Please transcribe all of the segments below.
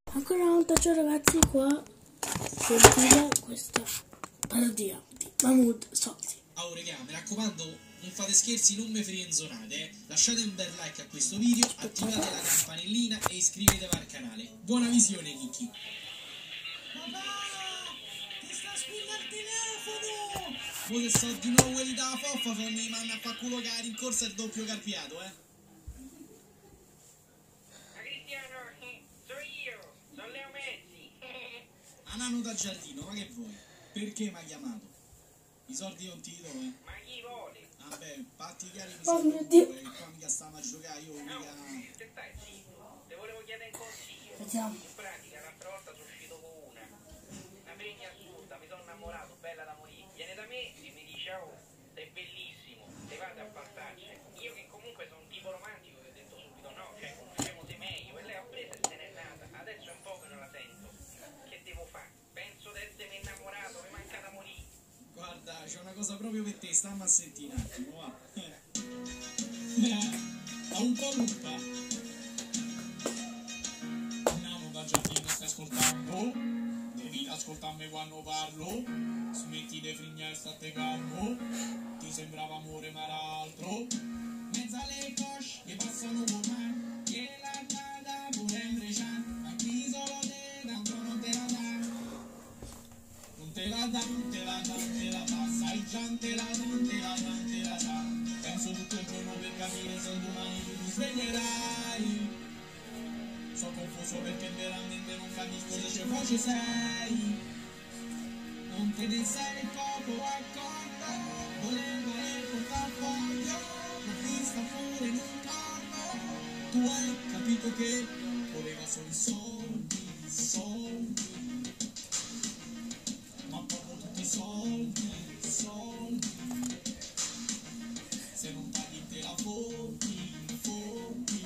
Ancora una volta ciao ragazzi, qua sentite questa parodia di Mahmood Sozzi. Oh regà, mi raccomando, non fate scherzi, non mi frenzonate, lasciate un bel like a questo video, attivate la campanellina e iscrivetevi al canale. Buona visione, Nicky. Papà, ti sta spingendo il telefono! Voi che so di nuovo quelli dalla foffa, mi manna a fa culo che ha rincorsa il doppio carpiato, Anano da giardino, ma che vuoi? Perché mi ha chiamato? I soldi non ti do, Ma chi vuole? Vabbè, fatti chiari mi Oh mio Dio! qua mica stavamo a giocare, io mica... Se stai zitto, te volevo chiedere un consiglio. Vediamo. In pratica l'altra volta sono uscito con una pregna assurda, mi sono innamorato, bella da morire. Viene da me e mi dice, oh, sei bellissimo, levate a passarci. Io che comunque sono un tipo romantico, che ho detto subito no, cioè conosciamo te meglio, e lei ha preso e se n'è nata. Adesso è un po' che non la sento. Che devo fare? Penso di essermi innamorato, mi manca da morire. Guarda, c'è una cosa proprio per te, stammi a sentire un attimo, va. Ha un po' lunga. Andiamo da giardino, stai ascoltando? Devi ascoltarmi quando parlo. Smetti di frignare, state calmo. Ti sembrava amore ma era altro. Mezzo alle cosce che passano con me. Che la data pure in Brescian. Ma qui solo te, tanto non te la dà. Non te la dà, non te la dà, non te la dà. Sai già, non te la dà, non te la dà, non te la dà. Penso tutto il giorno per capire se domani tu ti sveglierai. Sono confuso perché veramente non capisco se c'è voce sei. Non te ne sei poco accorto. Volevo il portafoglio, l'ho vista pure in un corpo. Tu hai capito che voleva solo i soldi, soldi. Ma proprio tutti i soldi, soldi. Se non paghi te la fotti, fotti.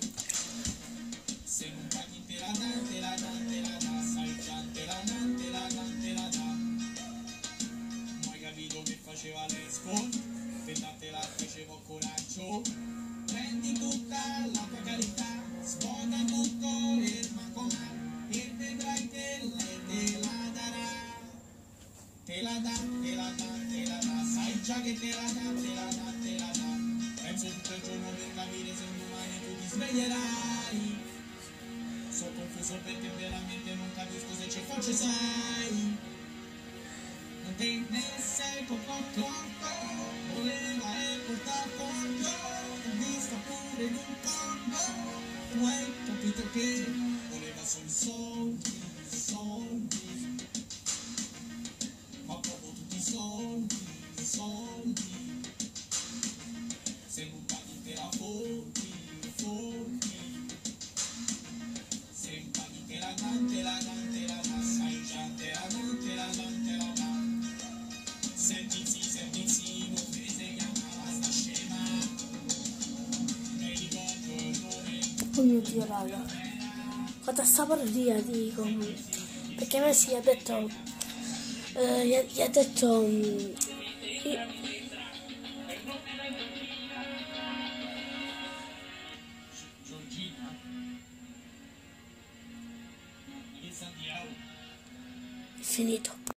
Se non paghi te la dà, te la dà, te la dà. Sai già, te la dà, te la dà, te la dà. Non hai capito che faceva l'escort? Per dartela facevo coraggio. Prendi tutta la tua carità, svuota tutto il macomà. E vedrai che lei te la darà. Te la dà, te la dà, te la dà. Sai già che te la dà, te la dà, te la dà. Penso tutto il giorno per capire se domani tu ti sveglierai. Sono confuso perché veramente non capisco se c'è forse sai. Non te ne sei poco accorto. Voleva il portafoglio, l'ho vista pure in un corpo. Tu hai capito che voleva solo i soldi, soldi. Ma proprio tutti i soldi, soldi. Se non paghi te la fotti, fotti. Se non paghi te la dà, te la dà, te la dà. Sai già, te la dà, te la dà, te la dà. Senti sì, non mi segnala sta scema. Mi ricordo il nome. Oh mio Dio raga, guarda sta parodia dico, perché a me si è detto, gli ha detto, Giorgina? Che Santiago? è finito.